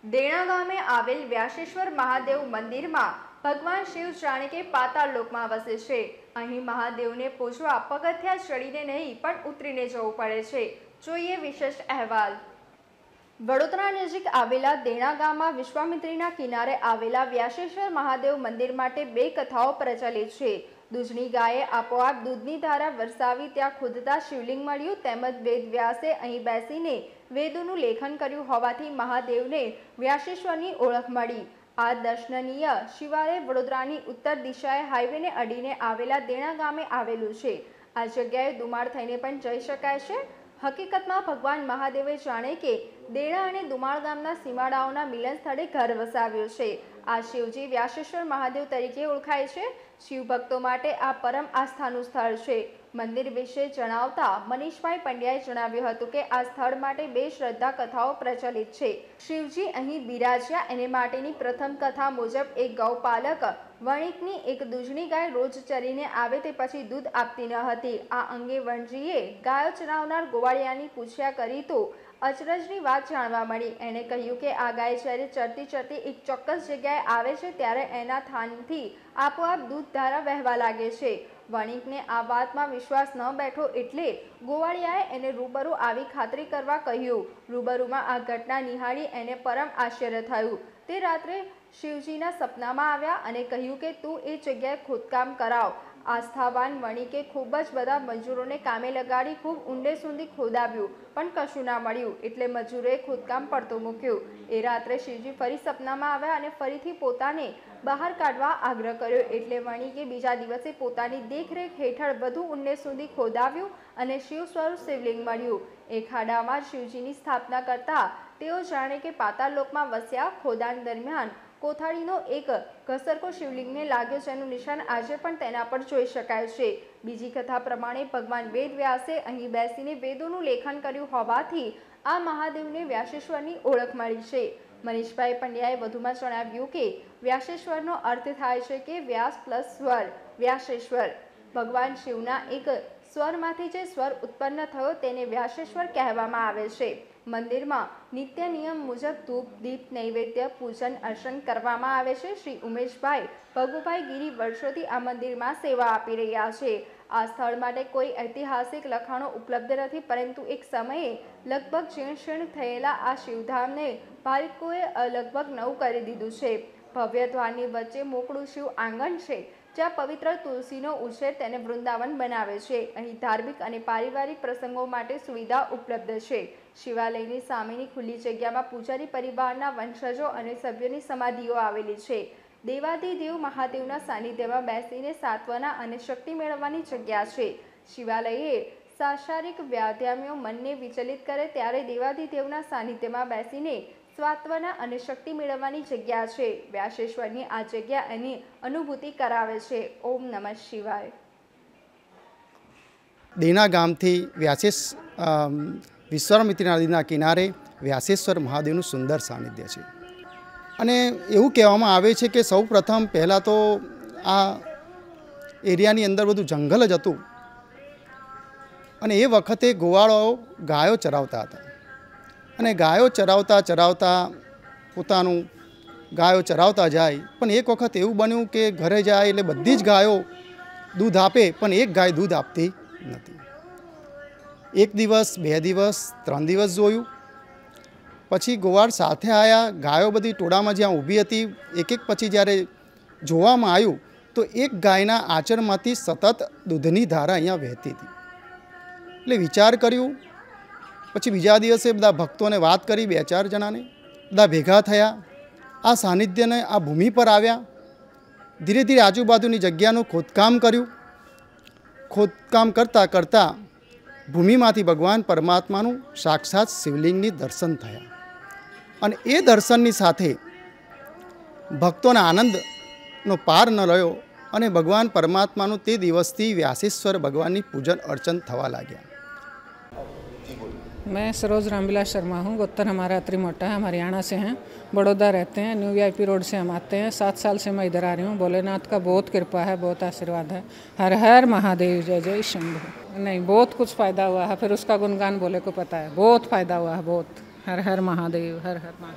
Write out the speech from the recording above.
देणा गामे आवेल व्यासेश्वर महादेव मंदिर में भगवान शिव जाने के पाताल लोक में वसे छे। અહીં મહાદેવને પૂજવા પગથિયા ચડીને નહીં પણ ઉતરીને જવું પડે છે। જોઈએ વિશેષ અહેવાલ। વડોદરા નજીક આવેલા દેણા ગામમાં વિશ્વામિત્રીના કિનારે આવેલા વ્યાસેશ્વર મહાદેવ મંદિર માટે બે કથાઓ પ્રચલિત છે। દૂધની ગાયે આપોઆપ દૂધની ધારા વરસાવી ત્યાં ખુદતા શિવલિંગ મળ્યું, તેમજ વેદ વ્યાસે અહીં બેસીને વેદોનું લેખન કર્યું હોવાથી મહાદેવને વ્યાસેશ્વરની ઓળખ મળી। આ દર્શનીય શિવાલય વડોદરાની ઉત્તર દિશાએ હાઈવેને અડીને આવેલા દેણા ગામે આવેલું છે। આ જગ્યાએ દુમાળ થઈને પણ જઈ શકાય છે। હકીકતમાં ભગવાન મહાદેવે જાણે કે દેણા અને દુમાળ ગામના સીમાડાઓના મિલન સ્થળે ઘર વસાવ્યું છે। આ શિવજી વ્યાસેશ્વર મહાદેવ તરીકે ઓળખાય છે। શિવ ભક્તો માટે આ પરમ આસ્થાનું સ્થળ છે। મંદિર વિશે જણાવતા મનીષભાઈ પંડ્યાએ જણાવ્યું હતું કે આ સ્થળ માટે બે શ્રદ્ધા કથાઓ પ્રચલિત છે। શિવજી અહીં બિરાજ્યા એને માટેની પ્રથમ કથા મુજબ એક ગૌપાલક વણિકની એક દૂધની ગાય રોજ ચરીને આવે તે પછી દૂધ આપતી ન હતી। આ અંગે વણજીએ ગાયો ચરાવનાર ગોવાળિયાની પૂછ્યા કરી તો અચરજની વાત જાણવા મળી। એણે કહ્યું કે આ ગાય જ્યારે ચરતી ચરતી એક ચોક્કસ જગ્યાએ આવે છે ત્યારે એના થાનથી આપોઆપ દૂધ ધારા વહેવા લાગે છે। વણિકને આ વાતમાં વિશ્વાસ ન બેઠો એટલે ગોવાળિયાએ એને રૂબરૂ આવી ખાતરી કરવા કહ્યું। રૂબરૂમાં આ ઘટના નિહાળી એને પરમ આશ્ચર્ય થયું। તે રાત્રે શિવજીના સપનામાં આવ્યા અને કહ્યું કે તું એ જગ્યાએ ખોદકામ કરાવ। આસ્થાવાન વણિકે ખૂબ જ બધા મજૂરોને કામે લગાડી ખૂબ ઊંડે સુધી ખોદાવ્યું પણ કશું ના મળ્યું, એટલે મજૂરોએ ખોદકામ પડતું મૂક્યું। એ રાત્રે શિવજી ફરી સપનામાં આવ્યા અને ફરીથી પોતાને બહાર કાઢવા આગ્રહ કર્યો, એટલે વણિકે બીજા દિવસે પોતાની દેખરેખ હેઠળ વધુ ઊંડે સુધી ખોદાવ્યું અને શિવ સ્વરૂપ શિવલિંગ મળ્યું। એ ખાડામાં શિવજીની સ્થાપના કરતા તેઓ જાણે કે પાતાળ લોકમાં વસ્યા। ખોદાણ દરમિયાન કોથળીનો એક ઘસરકો શિવલિંગને લાગ્યો, જેનું નિશાન આજે પણ તેના પર જોઈ શકાય છે। બીજી કથા પ્રમાણે ભગવાન વેદ વ્યાસે અહીં બેસીને વેદોનું લેખન કર્યું હોવાથી આ મહાદેવને વ્યાસેશ્વરની ઓળખ મળી છે। મનીષભાઈ પંડ્યાએ વધુમાં જણાવ્યું કે વ્યાસેશ્વરનો અર્થ થાય છે કે વ્યાસ પ્લસ સ્વર, વ્યાસેશ્વર। ભગવાન શિવના એક સ્વરમાંથી જે સ્વર ઉત્પન્ન થયો તેને વ્યાસેશ્વર કહેવામાં આવે છે। મંદિરમાં નિત્ય નિયમ મુજબ ધૂપ દીપ નૈવેદ્ય પૂજન અર્ચન કરવામાં આવે છે। શ્રી ઉમેશભાઈ ભગુભાઈ ગીરી વર્ષોથી આ મંદિરમાં સેવા આપી રહ્યા છે। આ સ્થળ માટે કોઈ ઐતિહાસિક લખાણો ઉપલબ્ધ નથી, પરંતુ એક સમયે લગભગ જીર્ણ થયેલા આ શિવધામને ભાવિકોએ લગભગ નવું કરી દીધું છે। ભવ્ય દ્વારની વચ્ચે મોકળું શિવ આંગણ છે, જ્યાં પવિત્ર તુલસીનો ઉછેર તેને વૃંદાવન બનાવે છે। અહીં ધાર્મિક અને પારિવારિક પ્રસંગો માટે સુવિધા ઉપલબ્ધ છે। શિવાલયની સામેની ખુલ્લી જગ્યામાં પૂજારી પરિવારના વંશજો અને સભ્યોની સમાધિઓ આવેલી છે। દેવાધિદેવ મહાદેવના સાનિધ્યમાં બેસીને સાત્વના અને શક્તિ મેળવવાની જગ્યા છે। શિવાલયે સાંસારિક વ્યાધ્યામીઓ મનને વિચલિત કરે ત્યારે દેવાધિદેવના સાનિધ્યમાં બેસીને સાત્વના અને શક્તિ મેળવવાની જગ્યા છે। વ્યાસેશ્વરની આ જગ્યા એની અનુભૂતિ કરાવે છે। ઓમ નમઃ શિવાય। દેણા ગામથી વિશ્વામિત્રી નદીના કિનારે વ્યાસેશ્વર મહાદેવનું સુંદર સાનિધ્ય છે અને એવું કહેવામાં આવે છે કે સૌ પ્રથમ પહેલાં તો આ એરિયાની અંદર બધું જંગલ જ હતું અને એ વખતે ગોવાળો ગાયો ચરાવતા હતા અને ગાયો ચરાવતા ચરાવતા પોતાનું ગાયો ચરાવતા જાય, પણ એક વખત એવું બન્યું કે ઘરે જાય એટલે બધી જ ગાયો દૂધ આપે પણ એક ગાય દૂધ આપતી નથી। એક દિવસ, બે દિવસ, 3 દિવસ જોયું, પછી ગોવાળ સાથે આવ્યા, ગાયો બધી ટોળામાં જ્યાં ઊભી હતી એક એક પછી જ્યારે જોવામાં આવ્યું તો એક ગાયના આચરમાંથી સતત દૂધની ધારા અહીંયા વહેતી હતી। એટલે વિચાર કર્યું, પછી બીજા દિવસે બધા ભક્તોને વાત કરી, 2-4 જણાને બધા ભેગા થયા, આ સાનિધ્યને આ ભૂમિ પર આવ્યા, ધીરે ધીરે આજુબાજુની જગ્યાનું ખોદકામ કર્યું। ખોદકામ કરતાં કરતાં ભૂમિમાંથી ભગવાન પરમાત્માનું સાક્ષાત શિવલિંગની દર્શન થયા અને એ દર્શનની સાથે ભક્તોના આનંદનો પાર ન રહ્યો અને ભગવાન પરમાત્માનું તે દિવસથી વ્યાસેશ્વર ભગવાનની પૂજન અર્ચન થવા લાગ્યા। मैं सरोज रामविलास शर्मा हूँ। गोत्तर हमारा त्रिमोटा है, हम हरियाणा से हैं, बड़ौदा रहते हैं। न्यू वीआईपी रोड से हम आते हैं। 7 साल से मैं इधर आ रही हूँ। भोलेनाथ का बहुत कृपा है, बहुत आशीर्वाद है। हर हर महादेव, जय जय शंभु। नहीं, बहुत कुछ फ़ायदा हुआ है, फिर उसका गुणगान बोले को पता है, बहुत फ़ायदा हुआ है, बहुत। हर हर महादेव, हर हर महादेव।